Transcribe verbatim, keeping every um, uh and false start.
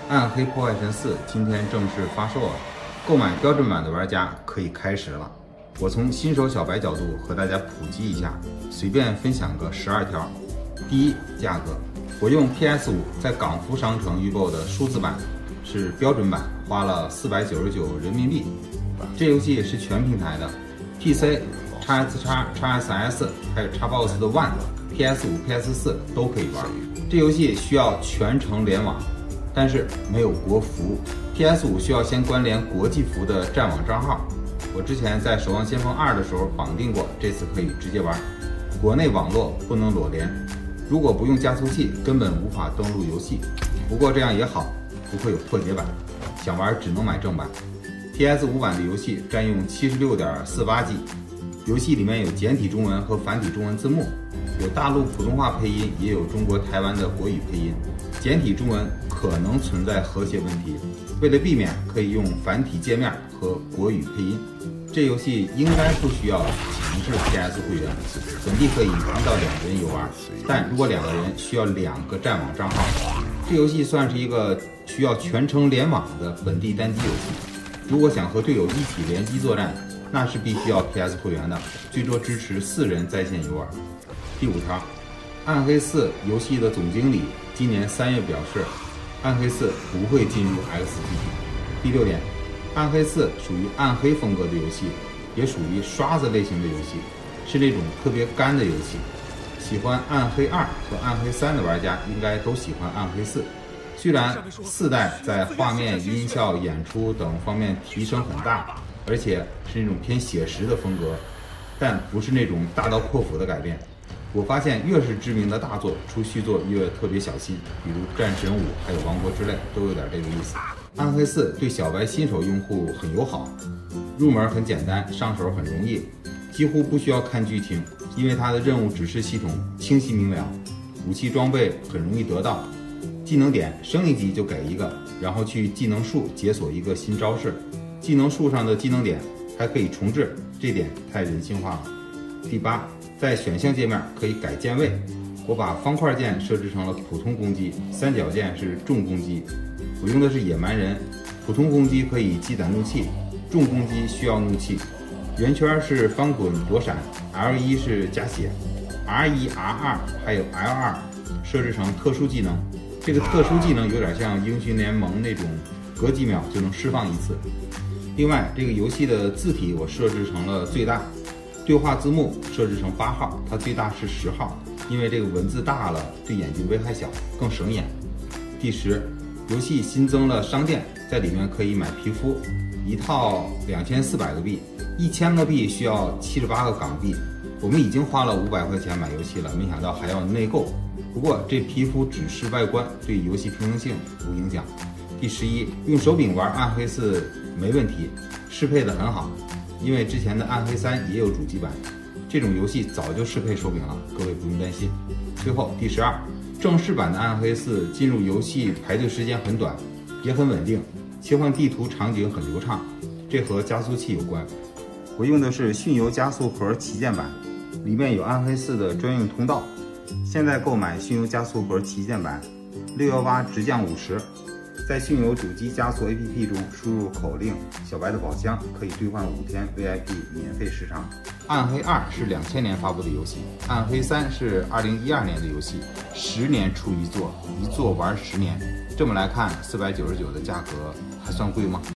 暗黑破坏神四今天正式发售了，购买标准版的玩家可以开始了。我从新手小白角度和大家普及一下，随便分享个十二条。第一，价格，我用 P S 五 在港服商城预购的数字版，是标准版，花了四百九十九人民币。这游戏是全平台的 ，P C、X S X、X S S 还有 Xbox 的 One、P S 五、P S 四都可以玩。这游戏需要全程联网。但是没有国服 ，P S 五 需要先关联国际服的战网账号。我之前在《守望先锋二》的时候绑定过，这次可以直接玩。国内网络不能裸连，如果不用加速器，根本无法登录游戏。不过这样也好，不会有破解版，想玩只能买正版。P S 五 版的游戏占用 七十六点四八 G， 游戏里面有简体中文和繁体中文字幕，有大陆普通话配音，也有中国台湾的国语配音。简体中文可能存在和谐问题，为了避免，可以用繁体界面和国语配音。这游戏应该不需要强制 P S 会员，本地可以一到两人游玩，但如果两个人需要两个战网账号。这游戏算是一个需要全程联网的本地单机游戏。如果想和队友一起联机作战，那是必须要 P S 会员的，最多支持四人在线游玩。第五条，暗黑四游戏的总经理今年三月表示，暗黑四不会进入 X G P。第六点，暗黑四属于暗黑风格的游戏，也属于刷子类型的游戏，是那种特别干的游戏。喜欢暗黑二和暗黑三的玩家应该都喜欢暗黑四。虽然四代在画面、音效、演出等方面提升很大，而且是那种偏写实的风格，但不是那种大刀阔斧的改变。我发现越是知名的大作出续作越特别小心，比如《战神五》还有《王国之泪》都有点这个意思。暗黑四对小白新手用户很友好，入门很简单，上手很容易，几乎不需要看剧情，因为它的任务指示系统清晰明了，武器装备很容易得到，技能点升一级就给一个，然后去技能树解锁一个新招式，技能树上的技能点还可以重置，这点太人性化了。第八，在选项界面可以改键位，我把方块键设置成了普通攻击，三角键是重攻击。我用的是野蛮人，普通攻击可以积攒怒气，重攻击需要怒气。圆圈是翻滚躲闪 ，L 一是加血 ，R 一、R 二还有 L 二设置成特殊技能。这个特殊技能有点像英雄联盟那种，隔几秒就能释放一次。另外，这个游戏的字体我设置成了最大。对话字幕设置成八号，它最大是十号，因为这个文字大了对眼睛危害小，更省眼。第十，游戏新增了商店，在里面可以买皮肤，一套两千四百个币，一千个币需要七十八个港币。我们已经花了五百块钱买游戏了，没想到还要内购。不过这皮肤只是外观，对游戏平衡性无影响。第十一，用手柄玩暗黑四没问题，适配的很好。因为之前的暗黑三也有主机版，这种游戏早就适配手柄了，各位不用担心。最后第十二，正式版的暗黑四进入游戏排队时间很短，也很稳定，切换地图场景很流畅，这和加速器有关。我用的是迅游加速盒旗舰版，里面有暗黑四的专用通道。现在购买迅游加速盒旗舰版，六一八直降五十。在迅游主机加速 A P P 中输入口令“小白的宝箱”，可以兑换五天 V I P 免费时长。暗黑二是两千年发布的游戏，暗黑三是二零一二年的游戏，十年出一作，一作玩十年。这么来看，四百九十九的价格还算贵吗？